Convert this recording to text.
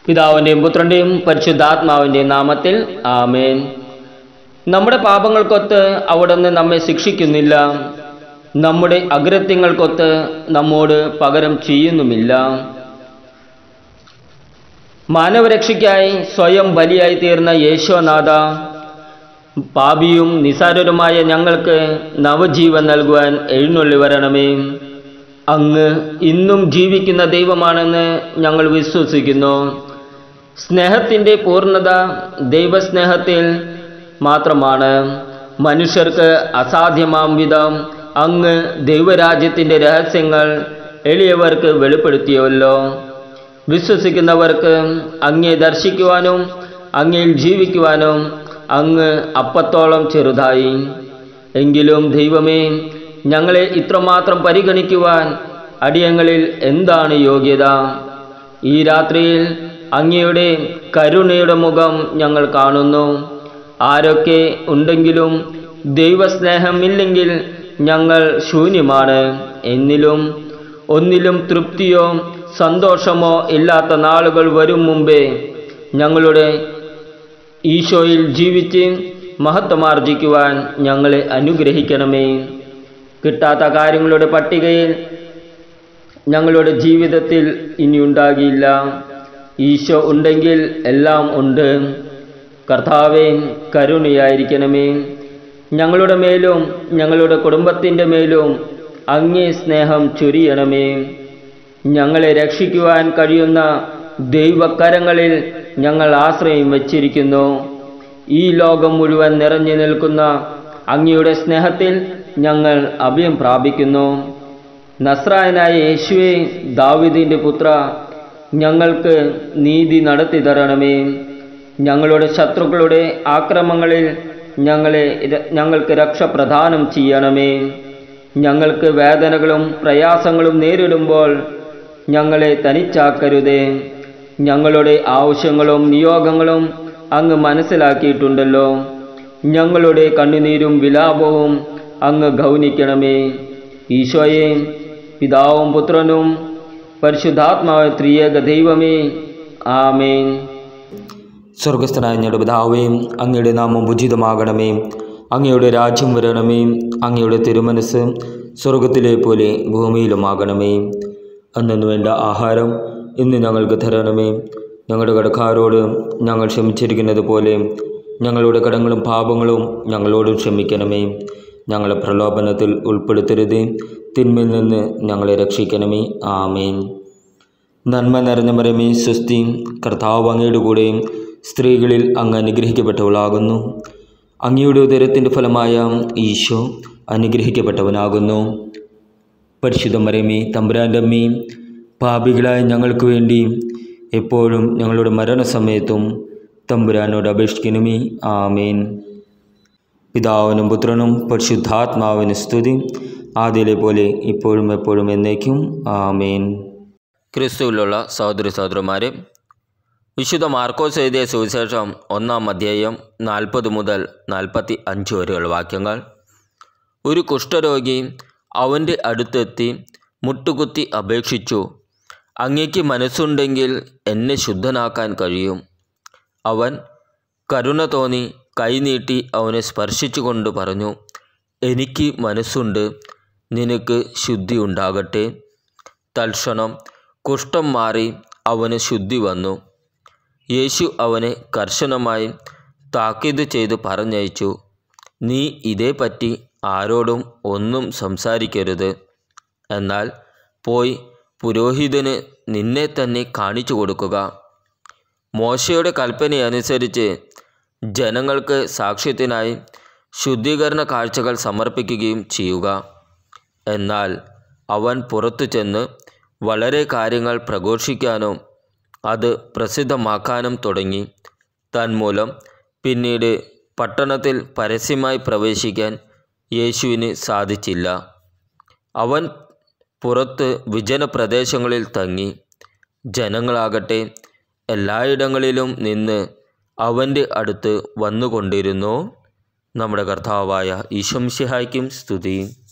പിതാവിൻ്റെയും പുത്രൻ്റെയും പരിശുദ്ധാത്മാവിൻ്റെയും നാമത്തിൽ ആമേൻ. നമ്മുടെ പാപങ്ങൾക്കൊത്ത് അവിടുന്ന് നമ്മെ ശിക്ഷിക്കുന്നില്ല, നമ്മുടെ അകൃത്യങ്ങൾക്കൊത്ത് നമ്മോട് പകരം ചെയ്യുന്നുമില്ല. മാനവരക്ഷയ്ക്കായി സ്വയം ബലിയായി തീർന്ന യേശോനാഥ, പാപിയും നിസാരരുമായ ഞങ്ങൾക്ക് നവജീവൻ നൽകുവാൻ എഴുന്നള്ളി വരണമേ. അങ്ങ് ഇന്നും ജീവിക്കുന്ന ദൈവമാണെന്ന് ഞങ്ങൾ വിശ്വസിക്കുന്നു. സ്നേഹത്തിൻ്റെ പൂർണ്ണത ദൈവസ്നേഹത്തിൽ മാത്രമാണ്. മനുഷ്യർക്ക് അസാധ്യമാം വിധം അങ്ങ് ദൈവരാജ്യത്തിൻ്റെ രഹസ്യങ്ങൾ എളിയവർക്ക് വെളിപ്പെടുത്തിയല്ലോ. വിശ്വസിക്കുന്നവർക്ക് അങ്ങയെ ദർശിക്കുവാനും അങ്ങയിൽ ജീവിക്കുവാനും അങ്ങ് അപ്പത്തോളം ചെറുതായി. എങ്കിലും ദൈവമേ, ഞങ്ങളെ ഇത്രമാത്രം പരിഗണിക്കുവാൻ അടിയങ്ങളിൽ എന്താണ് യോഗ്യത? ഈ രാത്രിയിൽ അങ്ങയുടെ കരുണയുടെ മുഖം ഞങ്ങൾ കാണുന്നു. ആരൊക്കെ ഉണ്ടെങ്കിലും ദൈവസ്നേഹമില്ലെങ്കിൽ ഞങ്ങൾ ശൂന്യമാണ്. ഒന്നിലും തൃപ്തിയോ സന്തോഷമോ ഇല്ലാത്ത നാളുകൾ വരും മുമ്പേ ഞങ്ങളുടെ ഈശോയിൽ ജീവിച്ച് മഹത്വമാർജിക്കുവാൻ ഞങ്ങളെ അനുഗ്രഹിക്കണമേ. കിട്ടാത്ത കാര്യങ്ങളുടെ പട്ടികയിൽ ഞങ്ങളുടെ ജീവിതത്തിൽ ഇനിയുണ്ടാകില്ല. ഈശോ ഉണ്ടെങ്കിൽ എല്ലാം ഉണ്ട്. കർത്താവേ, കരുണയായിരിക്കണമേ. ഞങ്ങളുടെ മേലും ഞങ്ങളുടെ കുടുംബത്തിൻ്റെ മേലും അങ്ങേ സ്നേഹം ചൊരിയണമേ. ഞങ്ങളെ രക്ഷിക്കുവാൻ കഴിയുന്ന ദൈവകരങ്ങളിൽ ഞങ്ങൾ ആശ്രയം വച്ചിരിക്കുന്നു. ഈ ലോകം മുഴുവൻ നിറഞ്ഞു നിൽക്കുന്ന അങ്ങയുടെ സ്നേഹത്തിൽ ഞങ്ങൾ അഭയം പ്രാപിക്കുന്നു. നസ്രായനായ യേശുവേ, ദാവീദിൻ്റെ പുത്ര, ഞങ്ങൾക്ക് നീതി നടത്തി തരണമേ. ഞങ്ങളുടെ ശത്രുക്കളുടെ ആക്രമണങ്ങളിൽ ഞങ്ങൾക്ക് രക്ഷ പ്രദാനം ചെയ്യണമേ. ഞങ്ങൾക്ക് വേദനകളും പ്രയാസങ്ങളും നേരിടുമ്പോൾ ഞങ്ങളെ തനിച്ചാക്കരുതേ. ഞങ്ങളുടെ ആവശ്യങ്ങളും നിയോഗങ്ങളും അങ്ങ് മനസ്സിലാക്കിയിട്ടുണ്ടല്ലോ. ഞങ്ങളുടെ കണ്ണുനീരും വിലാപവും അങ്ങ് ഗൗനിക്കണമേ. ഈശോയെ, പിതാവും പുത്രനും പരിശുദ്ധാത്മാവ് ത്രിയേക ദൈവമേ, ആമേൻ. സ്വർഗസ്ഥനായ ഞങ്ങളുടെ പിതാവേ, അങ്ങയുടെ നാമം ഉചിതമാകണമേ. അങ്ങയുടെ രാജ്യം വരണമേ. അങ്ങയുടെ തിരുമനസ് സ്വർഗത്തിലെ പോലെ ഭൂമിയിലുമാകണമേ. അന്നു വേണ്ട ആഹാരം ഇന്ന് ഞങ്ങൾക്ക് തരണമേ. ഞങ്ങളുടെ കടക്കാരോട് ഞങ്ങൾ ക്ഷമിച്ചിരിക്കുന്നത് പോലെ ഞങ്ങളുടെ കടങ്ങളും പാപങ്ങളും ഞങ്ങളോടും ക്ഷമിക്കണമേ. ഞങ്ങളെ പ്രലോഭനത്തിൽ ഉൾപ്പെടുത്തരുതേ, തിന്മയിൽ നിന്ന് ഞങ്ങളെ രക്ഷിക്കണമേ. ആമേൻ. നന്മ നിറഞ്ഞ മറിയമേ, സ്വസ്തി, കർത്താവ് അങ്ങയുടെ കൂടെ സ്ത്രീകളിൽ അങ്ങ് അനുഗ്രഹിക്കപ്പെട്ടവളാകുന്നു. അങ്ങയുടെ ഉദരത്തിൻ്റെ ഫലമായ ഈശോ അനുഗ്രഹിക്കപ്പെട്ടവനാകുന്നു. പരിശുദ്ധ മറിയമേ, തമ്പുരാൻ്റെ അമ്മേ, പാപികളായ ഞങ്ങൾക്ക് വേണ്ടി എപ്പോഴും ഞങ്ങളുടെ മരണസമയത്തും തമ്പുരാനോട് അപേക്ഷിക്കണമേ. ആമേൻ. പിതാവിനും പുത്രനും പരിശുദ്ധാത്മാവിന് സ്തുതി, ആദ്യയിലെ പോലെ ഇപ്പോഴും എപ്പോഴും എന്നേക്കും. ആമേൻ. ക്രിസ്തുവിലുള്ള സഹോദരി സഹോദരന്മാരെ, വിശുദ്ധ മാർക്കോസ് എഴുതിയ സുവിശേഷം 1-ാം അധ്യായം 40 മുതൽ 45 വരെയുള്ള വാക്യങ്ങൾ. ഒരു കുഷ്ഠരോഗി അവൻ്റെ അടുത്തെത്തി മുട്ടുകുത്തി അപേക്ഷിച്ചു, അങ്ങേക്ക് മനസ്സുണ്ടെങ്കിൽ എന്നെ ശുദ്ധനാക്കാൻ കഴിയും. അവൻ കരുണ തോന്നി കൈനീട്ടി അവനെ സ്പർശിച്ചുകൊണ്ട് പറഞ്ഞു, എനിക്ക് മനസ്സുണ്ട്, നിനക്ക് ശുദ്ധി ഉണ്ടാകട്ടെ. തൽക്ഷണം കുഷ്ഠം മാറി അവന് ശുദ്ധി വന്നു. യേശു അവനെ കർശനമായി താക്കീത് ചെയ്ത് പറഞ്ഞയച്ചു, നീ ഇതേപ്പറ്റി ആരോടും ഒന്നും സംസാരിക്കരുത്. എന്നാൽ പോയി പുരോഹിതന് നിന്നെ തന്നെ കാണിച്ചു കൊടുക്കുക. മോശയുടെ കൽപ്പനയനുസരിച്ച് ജനങ്ങൾക്ക് സാക്ഷ്യത്തിനായി ശുദ്ധീകരണ കാഴ്ചകൾ സമർപ്പിക്കുകയും ചെയ്യുക. എന്നാൽ അവൻ പുറത്തു ചെന്ന് വളരെ കാര്യങ്ങൾ പ്രഘോഷിക്കാനും അത് പ്രസിദ്ധമാക്കാനും തുടങ്ങി. തന്മൂലം പിന്നീട് പട്ടണത്തിൽ പരസ്യമായി പ്രവേശിക്കാൻ യേശുവിന് സാധിച്ചില്ല. അവൻ പുറത്ത് വിജനപ്രദേശങ്ങളിൽ തങ്ങി. ജനങ്ങളാകട്ടെ എല്ലായിടങ്ങളിലും നിന്ന് അവൻ്റെ അടുത്ത് വന്നുകൊണ്ടിരുന്നു. നമ്മുടെ കർത്താവായ ഈശോ മിശിഹായ്ക്കും സ്തുതി.